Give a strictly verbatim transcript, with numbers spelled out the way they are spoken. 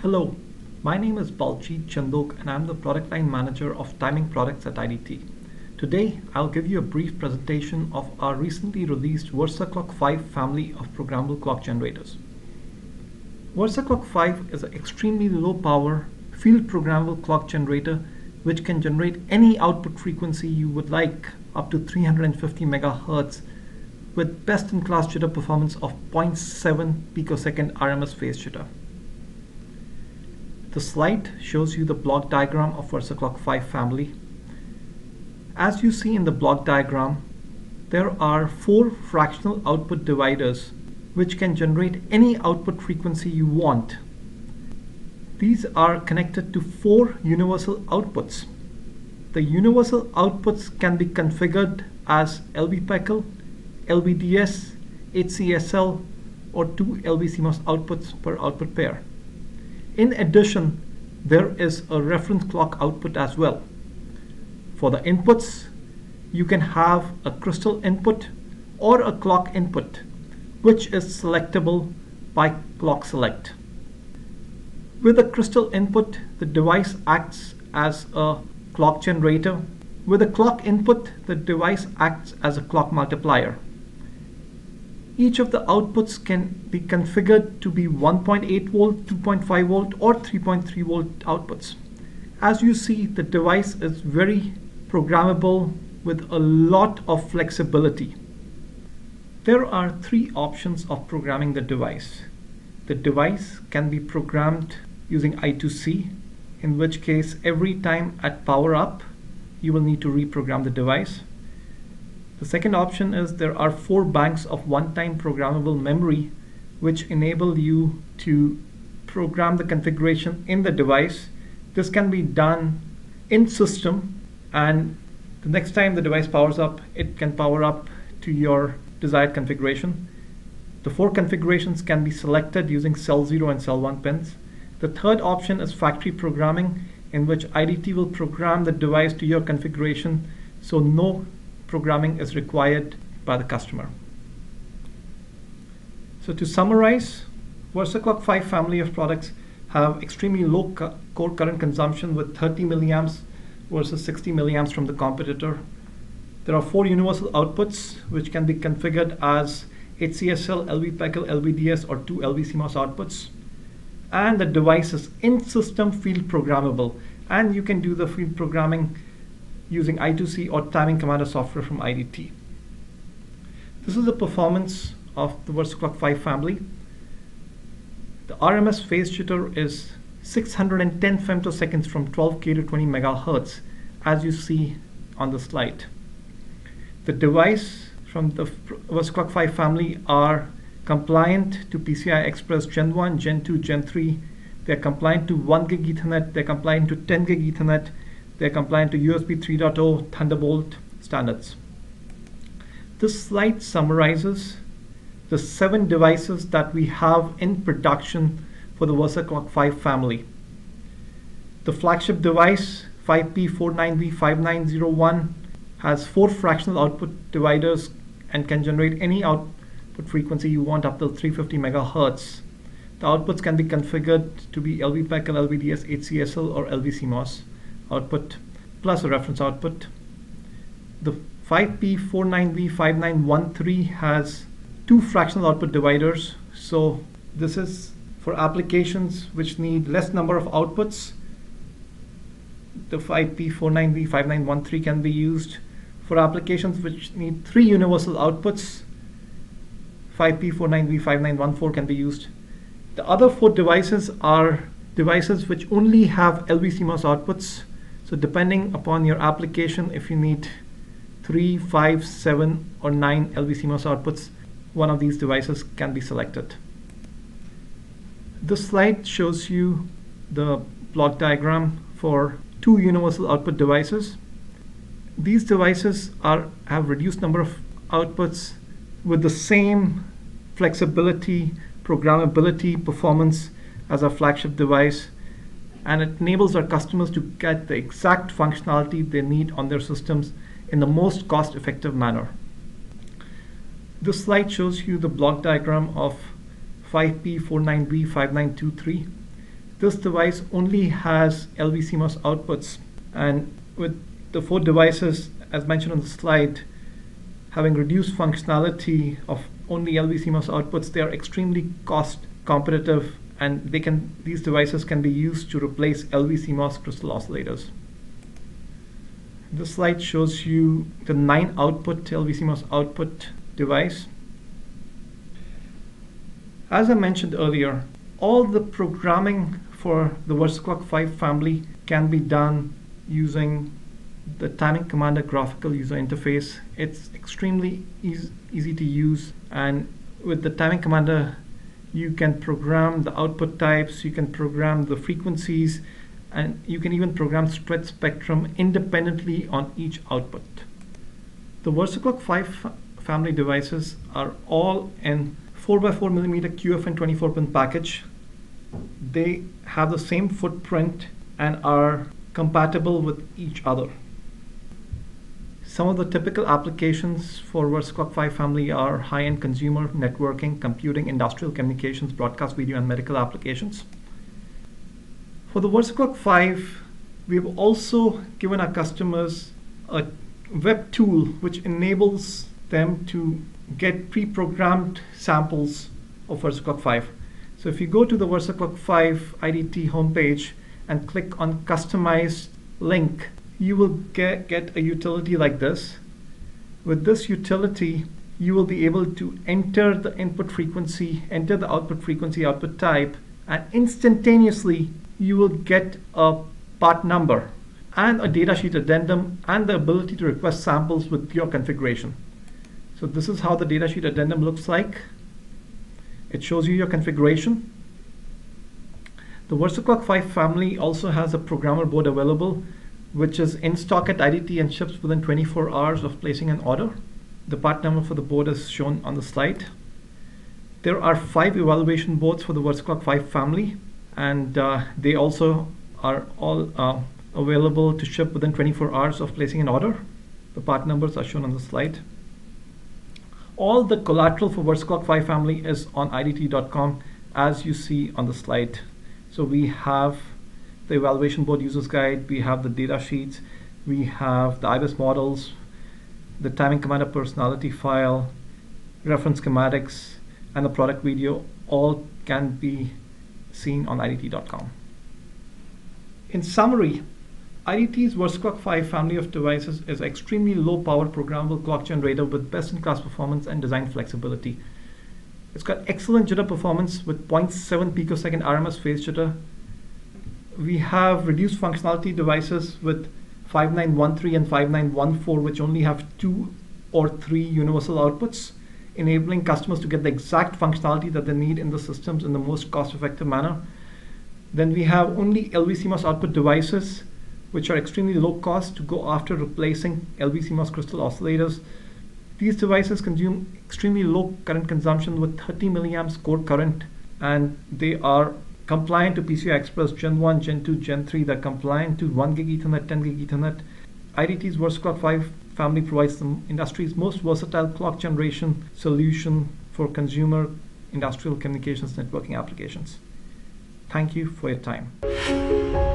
Hello, my name is Baljeet Chandok and I'm the Product Line Manager of Timing Products at I D T. Today, I'll give you a brief presentation of our recently released VersaClock five family of programmable clock generators. VersaClock five is an extremely low power field programmable clock generator which can generate any output frequency you would like up to three hundred fifty megahertz with best-in-class jitter performance of zero point seven picosecond R M S phase jitter. The slide shows you the block diagram of VersaClock five family. As you see in the block diagram, there are four fractional output dividers which can generate any output frequency you want. These are connected to four universal outputs. The universal outputs can be configured as L V P E C L, L V D S, H C S L, or two L V C M O S outputs per output pair. In addition, there is a reference clock output as well. For the inputs, you can have a crystal input or a clock input, which is selectable by clock select. With a crystal input, the device acts as a clock generator. With a clock input, the device acts as a clock multiplier. Each of the outputs can be configured to be one point eight volt, two point five volt, or three point three volt outputs. As you see, the device is very programmable with a lot of flexibility. There are three options of programming the device. The device can be programmed using I two C, in which case every time at power up, you will need to reprogram the device. The second option is there are four banks of one-time programmable memory which enable you to program the configuration in the device. This can be done in system, and the next time the device powers up, it can power up to your desired configuration. The four configurations can be selected using cell zero and cell one pins. The third option is factory programming, in which I D T will program the device to your configuration, so no programming is required by the customer. So to summarize, VersaClock five family of products have extremely low co core current consumption with thirty milliamps versus sixty milliamps from the competitor. There are four universal outputs which can be configured as H C S L, L V P E C L, L V D S, or two L V C M O S outputs. And the device is in-system field programmable, and you can do the field programming using I two C or timing commander software from I D T. This is the performance of the VersaClock five family. The R M S phase jitter is six hundred ten femtoseconds from twelve K to twenty megahertz, as you see on the slide. The device from the VersaClock five family are compliant to P C I Express Gen one, Gen two, Gen three. They're compliant to one gig Ethernet, they're compliant to ten gig Ethernet, they're compliant to U S B three point oh Thunderbolt standards. This slide summarizes the seven devices that we have in production for the VersaClock five family. The flagship device, five P four nine V five nine zero one, has four fractional output dividers and can generate any output frequency you want up to three hundred fifty megahertz. The outputs can be configured to be L V P E C L, L V D S, H C S L, or L V C M O S output, plus a reference output. The five P four nine V five nine one three has two fractional output dividers, so this is for applications which need less number of outputs. The five P four nine V five nine one three can be used. For applications which need three universal outputs, five P four nine V five nine one four can be used. The other four devices are devices which only have L V C M O S outputs. So depending upon your application, if you need three, five, seven, or nine L V C M O S outputs, one of these devices can be selected. This slide shows you the block diagram for two universal output devices. These devices are have reduced number of outputs with the same flexibility, programmability, performance as our flagship device, and it enables our customers to get the exact functionality they need on their systems in the most cost-effective manner. This slide shows you the block diagram of five P four nine V five nine two three. this device only has L V C M O S outputs, and with the four devices, as mentioned on the slide, having reduced functionality of only L V C M O S outputs, they are extremely cost competitive, and they can these devices can be used to replace L V C M O S crystal oscillators. This slide shows you the nine output L V C M O S output device. As I mentioned earlier, all the programming for the VersaClock five family can be done using the timing commander graphical user interface. It's extremely easy, easy to use, and with the timing commander you can program the output types, you can program the frequencies, and you can even program stretch spectrum independently on each output. The VersaClock five family devices are all in four by four millimeter Q F N twenty-four pin package. They have the same footprint and are compatible with each other. Some of the typical applications for VersaClock five family are high-end consumer, networking, computing, industrial communications, broadcast video, and medical applications. For the VersaClock five, we've also given our customers a web tool which enables them to get pre-programmed samples of VersaClock five. So if you go to the VersaClock five I D T homepage and click on Customize link, you will get, get a utility like this. With this utility, you will be able to enter the input frequency, enter the output frequency, output type, and instantaneously you will get a part number and a datasheet addendum and the ability to request samples with your configuration. So this is how the datasheet addendum looks like. It shows you your configuration. The VersaClock five family also has a programmer board available, which is in stock at I D T and ships within twenty-four hours of placing an order. The part number for the board is shown on the slide. There are five evaluation boards for the VersaClock five family, and uh, they also are all uh, available to ship within twenty-four hours of placing an order. The part numbers are shown on the slide. All the collateral for VersaClock five family is on I D T dot com, as you see on the slide. So we have the evaluation board user's guide, we have the data sheets, we have the I B I S models, the timing commander personality file, reference schematics, and the product video. All can be seen on I D T dot com. In summary, I D T's VersaClock five family of devices is an extremely low power programmable clock generator with best-in-class performance and design flexibility. It's got excellent jitter performance with zero point seven picosecond R M S phase jitter. We have reduced functionality devices with five nine one three and five nine one four, which only have two or three universal outputs, enabling customers to get the exact functionality that they need in the systems in the most cost-effective manner. Then we have only L V C M O S output devices, which are extremely low cost to go after replacing L V C M O S crystal oscillators. These devices consume extremely low current consumption with thirty milliamps core current, and they are compliant to P C I Express Gen one, Gen two, Gen three. They're compliant to one gig Ethernet, ten gig Ethernet. I D T's VersaClock five family provides the industry's most versatile clock generation solution for consumer, industrial communications, networking applications. Thank you for your time.